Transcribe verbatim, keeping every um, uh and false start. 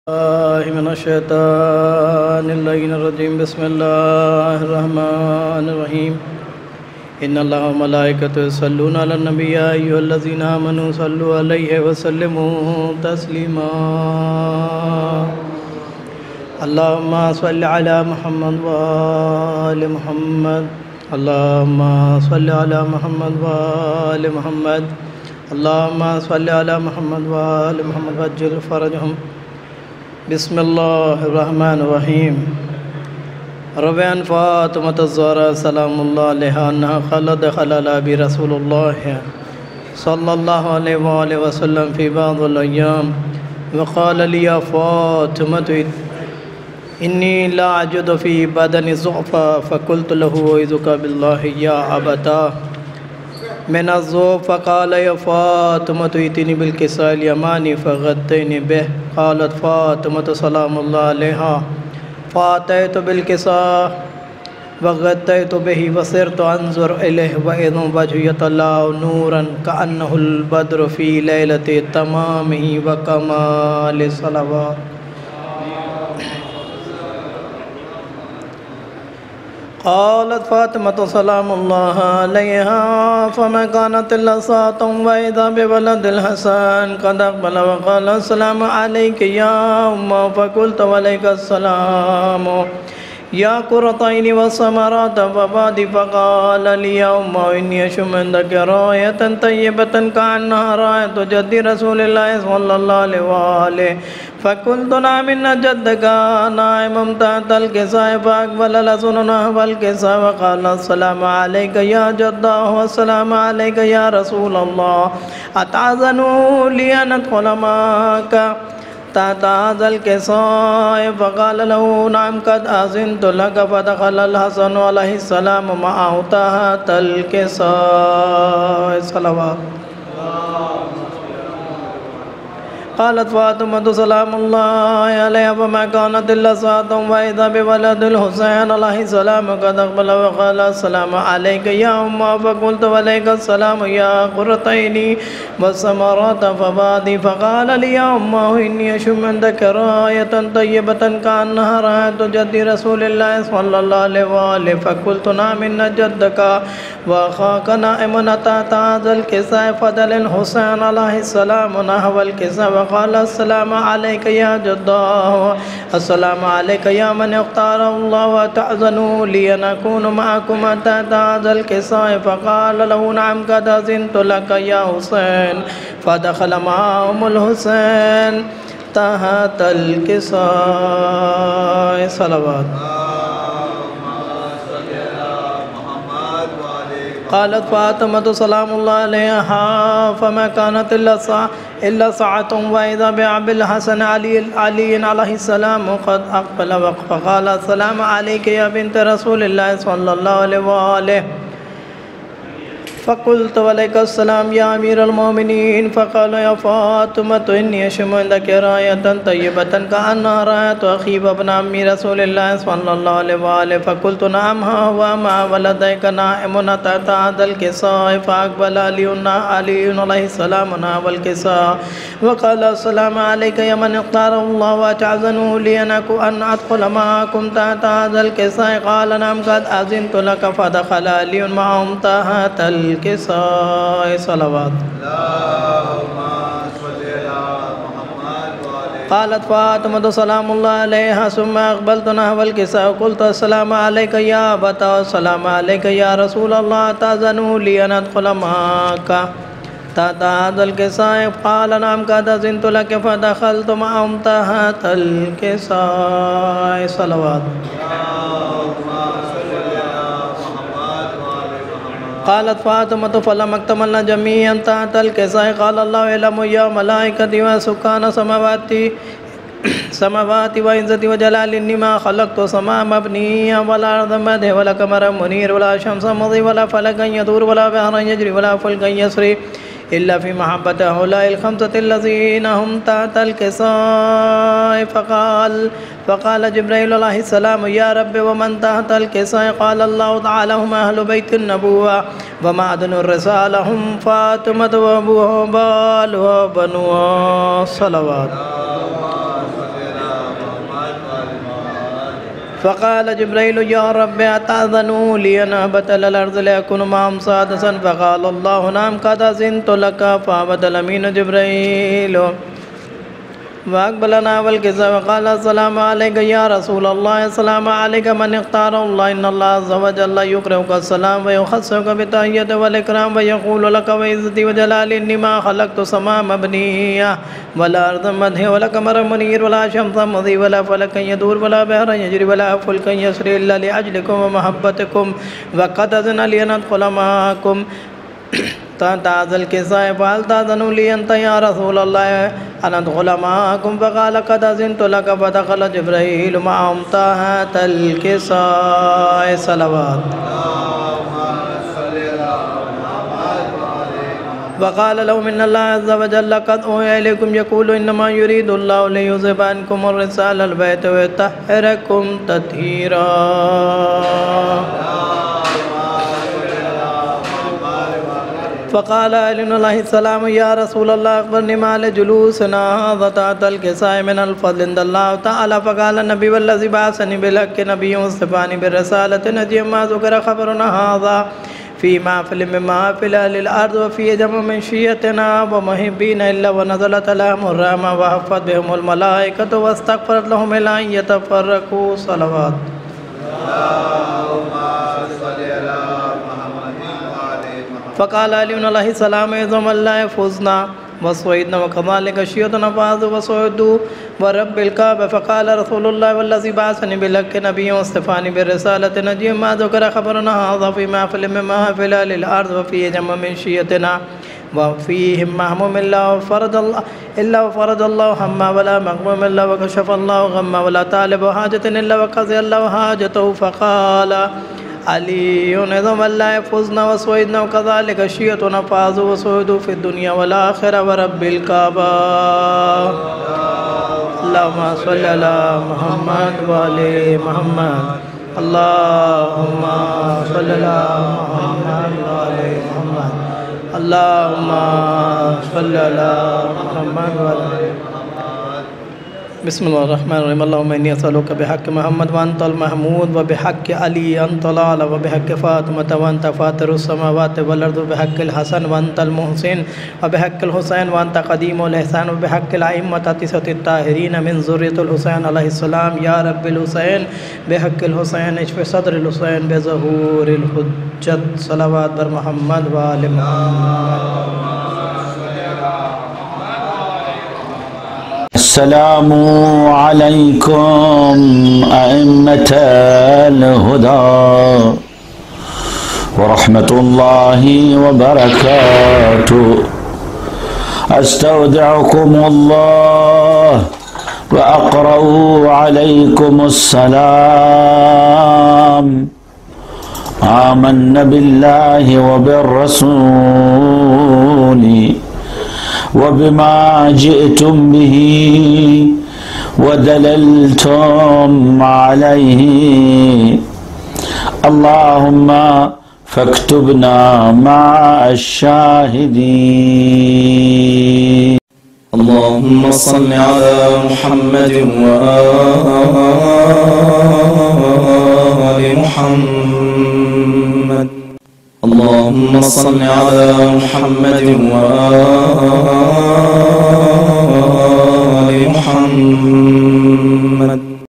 मिनश्शैतानिर्रजीम बिस्मिल्लाहिर्रहमानिर्रहीम इन्नल्लाह व मलाइकतहु यस्सल्लूना अलन नबी या अय्युहल्लज़ीना आमनू सल्लु अलैहि व सल्लिमू तस्लीमा अल्लाहुम्मा सल्लि अला मुहम्मद व आलि मुहम्मद अल्लाहुम्मा सल्लि अला मुहम्मद व आलि मुहम्मद अल्लाहुम्मा सल्लि अला मुहम्मद व आलि मुहम्मद वज्जिल फरजहुम बिस्मिल्लाहिर्रहमानिर्रहीम रवान फ़ातिमा ज़हरा सलामुल्लाह अलैहा अन्हा क़ालत दख़ल अला अबी रसूलुल्लाह सल्लल्लाहु अलैहि वसल्लम फ़ी बअज़िल अय्याम व क़ाल ली या फ़ातिमा इन्नी ला अजिदु फ़ी बदनी ज़ुअफ़ा फ़क़ुल्तु लहू अऊज़ुका बिल्लाहि या अबता मिन अज़्ज़ुअफ़ फ़क़ाल या फ़ातिमा इतिनी बिल किसाइल यमानी फ़ग़त्तैनी बिह क़ालत फ़ातिमा सलामुल्लाह अलैहा फ़अतैतु बिल किसा वग़त्तैतु बिही वसिरतु अंज़ुर इलैहि व इज़ा वजहु यतलअअ नूरन कअन्नहुल बद्रु फ़ी लैलति तमामिही व कमालि सलवात। क़ालत फ़ातिमा सलामुल्लाह अलैहा फ़मा कानत इल्ला साअतन व इज़ा बिवलदिल हसन क़द अक़बल व क़ाल अस्सलामु अलैका या उम्मा फ़क़ुल्तु व अलैका अस्सलाम या क़ुर्रता ऐनी व समरात फ़बादी फ़क़ाल ली या उम्मा इन्नी अशम्मु इंदक रायतन तय्यबतन कअन्नहा रायतु जद्दी रसूलिल्लाहि सल्लल्लाहु अलैहि व आलिहि फ़क़ुल्तु नअम इन्न जद्दका नाइमुन तहतल किसाइ फ़अक़बल रसूलुल्लाह नहवल किसा व क़ाल अस्सलामु अलैका या जद्दाह अस्सलामु अलैका या रसूलल्लाह अतअज़नु ली अन अदख़ुल मअका तहतल किसाइ फ़क़ाल लहू नअम क़द अज़िनतु लक फ़दख़लल हसन अलैहिस्सलाम मअहु तहतल किसाइ सलवात। क़ालत फ़ातिमा सलामुल्लाह अलैहा फ़मा कानत इल्ला साअतन व इज़ा बिवलदिल हुसैन अलैहिस्सलाम क़द अक़बल व क़ाल अस्सलामु अलैका या उम्मा फ़क़ुल्तु व अलैका अस्सलाम या क़ुर्रता ऐनी व समरात फ़बादी फ़क़ाल ली या उम्मा इन्नी अशम्मु इंदक रायतन तय्यबतन कअन्नहा रायतु जद्दी रसूलिल्लाहि सल्लल्लाहु अलैहि व आलिहि फ़क़ुल्तु नअम इन्न जद्दका व अख़ाका नाइमुन तहत हाज़ल किसाइ फ़दलिल हुसैन अलैहिस्सलाम नहवल किसा क़ाल अस्सलामु अलैका या जद्दाह अस्सलामु अलैका या मन इख्तारहुल्लाह व तअज़नु ली अन अकूना मअकुम तहत हाज़ल किसाइ फ़क़ाल लहू नअम क़द अज़िनतु लक या हुसैन फ़दख़ल मअहुमुल हुसैन तहतल किसाइ सलवात। क़ालत फ़ातिमा सलामुल्लाह अलैहा फ़मा कानत इल्ला साअतन व इज़ा बिअबिल हसन अली अलैहिस्सलाम क़द अक़बल फ़क़ाल अस्सलामु अलैका या बिन्त रसूलिल्लाहि सल्लल्लाहु अलैहि व आलिहि फ़क़ुल्तु व अलैका अस्सलाम या अमीरल मोमिनीन फ़क़ाल या फ़ातिमा इन्नी अशम्मु इंदक रायतन तय्यबतन कअन्नहा रायतु अख़ी व इब्न अम्मी रसूलिल्लाहि सल्लल्लाहु अलैहि व आलिहि फ़क़ुल्तु नअम हा व मा वलदैका नाइमुन तहत हाज़ल किसाइ फ़अक़बल अलियुन अलियुन अलैहिस्सलाम नहवल किसा व क़ाल अस्सलामु अलैका या मन इख्तारहुल्लाह व अतअज़नु ली अन अदख़ुल मअकुम तहत हाज़ल किसाइ क़ाल नअम क़द अज़िनतु लक फ़दख़ल अलियुन मअहुम तहतल किसाइ सलवात। क़ालत फ़ातिमा सलामुल्लाह अलैहा सुम्मा अक़बलतु नहवल किसा क़ुल्तु अस्सलामु अलैका या अबता अस्सलामु अलैका या रसूलल्लाह तअज़नु ली अन अदख़ुल मअका तहत हाज़ल किसाइ क़ाल नअम क़द अज़िनतु लक फ़दख़लतु मअहुम तहतल किसाइ सलवात। क़ालत फ़ातिमा फ़लम्मा इक्तमलना जमीअन तहतल किसाइ क़ाल अल्लाहु यअलमु या मलाइकती व सुकान समावाति समावाति व इज़्ज़ति व जलाली इन्नी मा ख़लक़्तु समाअ मबनिय्यन वला अर्ज़ मदह वला क़मरन मुनीर वला शम्सन मुज़ीअ वला फ़लकन यदूर वला बहरन यजरी वला फ़ुल्कन यस्री इल्ला फ़ी महब्बति हौलाइल ख़म्सति अल्लज़ीना हुम तहतल किसाइ फ़क़ाल फ़क़ाल जिब्राईल अलैहिस्सलाम या रब्बि व मन तहतल किसाइ क़ाल अल्लाहु तआला हुम अहलु बैतिन नबुव्वा व मअदनुर रिसाला हुम फ़ातिमा व अबूहा व बालुहा बनुहा सलवात। फ़क़ाल जिब्रील या रब्बि अतअज़नु लि अन अहबत अलल अर्ज़ लियकुन मअहुम सादिसन फ़क़ाल अल्लाहु नअम क़द अज़िनतु लक फ़अबतल अमीन जिब्रील वअक़बलना वलकिज़ा वक़ाल अस्सलामु अलैका या रसूलल्लाह अस्सलामु अलैका मन इख्तारल्लाह इन्नल्लाह अज़्ज़ व जल्ल युक़रिउका अस्सलाम व युख़स्सिसुका बित्तहिय्यति वल इकराम व यक़ूलु लक व इज़्ज़ती व जलाली इन्नी मा ख़लक़्तु समाअ मबनिय्या वला अर्ज़न मदहिय्या वला क़मरन मुनीर वला शम्सन मुज़ीअ वला फ़लकन यदूर वला बहरन यजरी वला फ़ुल्कन यस्री इल्ला लिअजलिकुम व महब्बतिकुम व क़द अज़िना लि अन अदख़ुल मअकुम ताज़ल किसाए फ़हल ताज़नु लि अंत या रसूलल्लाह अन अदख़ुल मअकुम फ़क़ाल क़द अज़िनतु लक फ़दख़ल जिब्रील मअहुम तहतल किसाए सलवात वक़ाल लहुम इन्नल्लाह अज़्ज़ व जल्ल क़द उहिया इलैकुम यक़ूलु इन्नमा युरीदुल्लाहु लियुज़हिबा अन्कुम अर्रिज्सा अहलल बैत व युत्तहिरकुम तत्हीरा। फ़क़ाल अलैहिस्सलाम या रसूलल्लाह अख़बिरनी मा जुलूसना हाज़ा तहतल किसाए मिनल फ़ज़्ल इंदल्लाह तआला। फ़क़ाल नबी वल्लज़ी बअसनी बिल-हक़्क़ि नबिय्यन वस्तफ़ानी बिर्रिसालति नजिय्यन मा ज़ुकिरा ख़बरुना हाज़ा फ़ी महफ़िलिन मिन महफ़िल अहलिल अर्ज़ व फ़ी जमअ मिन शिय्यतिना व मुहिब्बीना इल्ला व नज़लत अलैहिमुर रहमा व हफ़्फ़त बिहिमुल मलाइकतु वस्तग़फ़रत लहुम इला अन यतफ़र्रक़ू सलवात। फ़क़ाल अलैहिस्सलाम इज़्ज़मल्लाह फ़ुज़ना वस्वइदना वकज़ालिक शिय्यतुना फ़ाज़ू वसउदू व रब्बिल काबा। फ़क़ाल रसूलुल्लाह वल्लज़ी बअसनी बिल-हक़्क़ि नबिय्यन वस्तफ़ानी बिर्रिसालति नजिय्यन मा ज़ुकिरा ख़बरुना हाज़ा फ़ी महफ़िलिन मिन महफ़िल अहलिल अर्ज़ व फ़ी जमअ मिन शिय्यतिना व फ़ीहिम महमूम इल्ला फ़रजल्लाहु हम्मा वला मग़मूम इल्ला व कशफ़ल्लाहु ग़म्मा वला तालिबु हाजतिन इल्ला व क़ज़ियल्लाहु हाजतहु। फ़क़ाल अलीयुन इज़्ज़मल्लाह फ़ुज़ना वस्वइदना वकज़ालिक शिय्यतुना फ़ाज़ू वसउदू फ़िद्दुनिया वल आख़िरह व रब्बिल काबा। अल्लाहुम्मा सल्लि अला मुहम्मद व आलि मुहम्मद। अल्लाहुम्मा सल्लि अला मुहम्मद व आलि मुहम्मद। अल्लाहुम्मा सल्लि अला मुहम्मद व आलि बिस्मिल्लाहिर्रहमानिर्रहीम। अल्लाहुम्मा इन्नी असअलुका बिहक़्क़ि मुहम्मद व अंतल महमूद व बिहक़्क़ि अली अंतल आला व बिहक़्क़ि फ़ातिमत व अंत फ़ातिरुस समावाति वल अर्ज़ व बिहक़्क़िल हसन व अंतल मुहसिन व बिहक़्क़िल हुसैन व अंत क़दीमुल इहसान व बिहक़्क़िल अइम्मति तिसअतित ताहिरीन मिन ज़ुर्रिय्यतिल हुसैन अलैहिस्सलाम या रब्बिल हुसैन बिहक़्क़िल हुसैन इश्फ़ि सद्रिल हुसैन बिज़ुहूरिल हुज्जत सलवात बर मुहम्मद व आलि मुहम्मद। अस्सलामु अलैकुम अइम्मतल हुदा व रहमतुल्लाहि व बरकातुहु। अस्तौदिउकुमुल्लाह व अक़रउ अलैकुमुस्सलाम। आमन्ना बिल्लाहि व बिर्रसूली वबिमा जिअतुम बिही वदललतुम अलैहि। अल्लाहुम्मा फक्तुबना मअश-शाहिदीन। अल्लाहुम्मा सल्लि अला मुहम्मद व आलि मुहम्मद। अल्लाहुम्मा सल्लि अला मुहम्मद व आलि मुहम्मद।